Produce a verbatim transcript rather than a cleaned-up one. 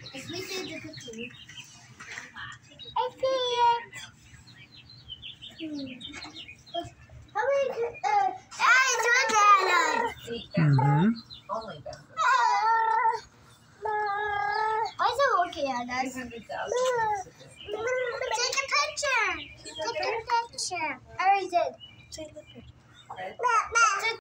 It's me doing the cooking. I see it. How many? Uh, Ah, it's Mm-hmm. Only them. Why is it looking at us? Three hundred Take a picture. Take a picture. I already did.